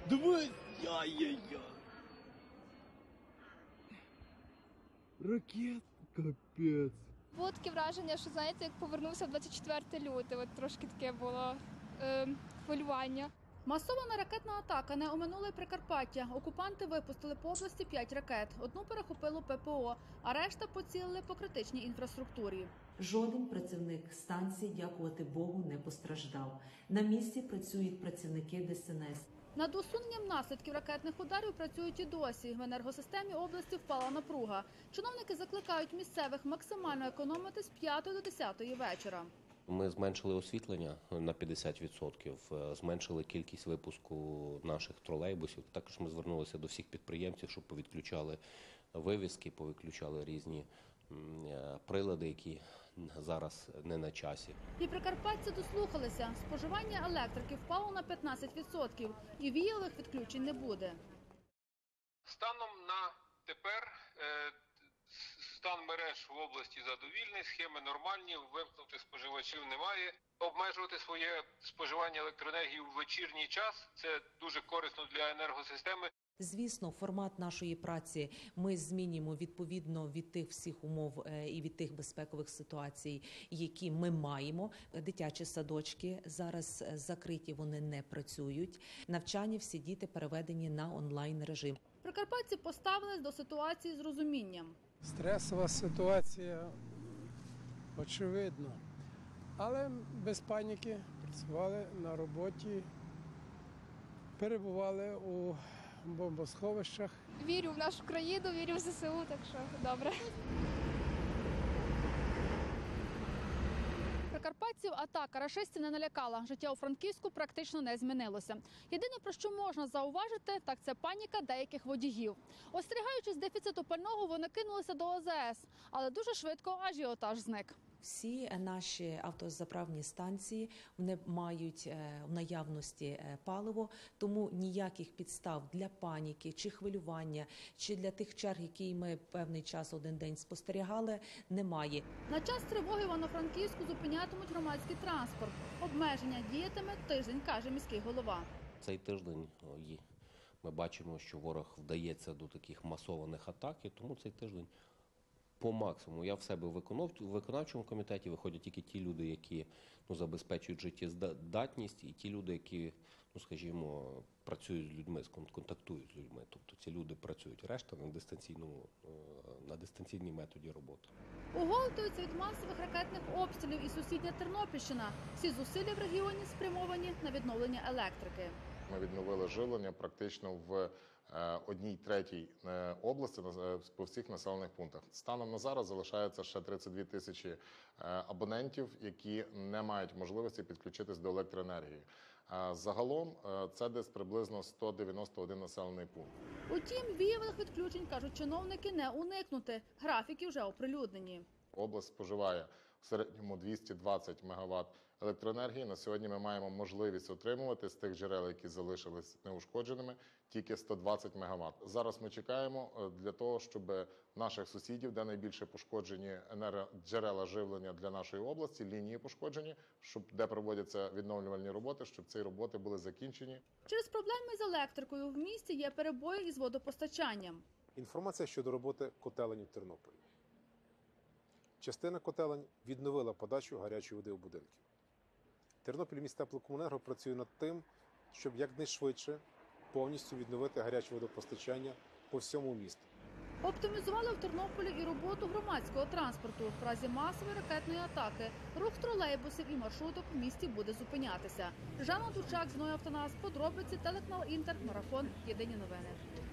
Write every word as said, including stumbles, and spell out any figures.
Дивись! Яй-яй-яй! Ракет? Капець. Було таке враження, що, знаєте, як повернувся двадцять четверте лютого, от трошки таке було е, хвилювання. Масована ракетна атака не оминула й Прикарпаття. Окупанти випустили по області п'ять ракет. Одну перехопило ППО, а решта поцілили по критичній інфраструктурі. Жоден працівник станції, дякувати Богу, не постраждав. На місці працюють працівники Де Ес Ен Ес. Над усуненням наслідків ракетних ударів працюють і досі. В енергосистемі області впала напруга. Чиновники закликають місцевих максимально економити з п'ятої до десятої вечора. Ми зменшили освітлення на п'ятдесят відсотків, зменшили кількість випуску наших тролейбусів. Також ми звернулися до всіх підприємців, щоб повідключали вивіски, повідключали різні прилади, які зараз не на часі. І прикарпатці дослухалися. Споживання електрики впало на п'ятнадцять відсотків і віялових відключень не буде. Станом на тепер стан мереж в області задовільний, схеми нормальні, вимкнути споживачів немає. Обмежувати своє споживання електроенергії в вечірній час – це дуже корисно для енергосистеми. Звісно, формат нашої праці ми змінюємо відповідно від тих всіх умов і від тих безпекових ситуацій, які ми маємо. Дитячі садочки зараз закриті, вони не працюють. Навчання всі діти переведені на онлайн режим. Прикарпатці поставились до ситуації з розумінням. Стресова ситуація, очевидно, але без паніки працювали на роботі, перебували у бомбосховищах. Вірю в нашу країну, вірю в Зе Се У, так що добре. Прикарпатців атака рашистів не налякала. Життя у Франківську практично не змінилося. Єдине, про що можна зауважити, так це паніка деяких водіїв. Остерігаючись дефіциту пального, вони кинулися до О Зе Ес, але дуже швидко ажіотаж зник. Всі наші автозаправні станції вони мають в наявності паливо, тому ніяких підстав для паніки чи хвилювання, чи для тих черг, які ми певний час один день спостерігали, немає. На час тривоги в Івано-Франківську зупинятимуть громадський транспорт. Обмеження діятиме тиждень, каже міський голова. Цей тиждень ми бачимо, що ворог вдається до таких масованих атак, і тому цей тиждень по максимуму. Я в себе в виконавчому комітеті виходять тільки ті люди, які ну, забезпечують життєздатність, і ті люди, які, ну, скажімо, працюють з людьми, контактують з людьми. Тобто ці люди працюють. Решта на дистанційному, на дистанційній методі роботи. Оговтуються від масових ракетних обстрілів і сусідня Тернопільщина. Всі зусилля в регіоні спрямовані на відновлення електрики. Ми відновили живлення практично в одній третій області по всіх населених пунктах. Станом на зараз залишається ще тридцять дві тисячі абонентів, які не мають можливості підключитись до електроенергії. Загалом це десь приблизно сто дев'яносто один населений пункт. Утім, віялових відключень, кажуть чиновники, не уникнути. Графіки вже оприлюднені. Область споживає в середньому двісті двадцять мегаватт електроенергії. На сьогодні ми маємо можливість отримувати з тих джерел, які залишились неушкодженими, тільки сто двадцять мегаватт. Зараз ми чекаємо для того, щоб наших сусідів, де найбільше пошкоджені енергоджерела живлення для нашої області, лінії пошкоджені, щоб де проводяться відновлювальні роботи, щоб ці роботи були закінчені. Через проблеми з електрикою в місті є перебої із водопостачанням. Інформація щодо роботи котелень у Тернополі. Частина котелень відновила подачу гарячої води у будинки. Тернопільміськтеплокомуненерго працює над тим, щоб якнайшвидше повністю відновити гаряче водопостачання по всьому місту. Оптимізували в Тернополі і роботу громадського транспорту. В разі масової ракетної атаки рух тролейбусів і маршруток в місті буде зупинятися. Жанна Дучак, Зной Автонас, подробиці, телеканал Інтер, марафон, єдині новини.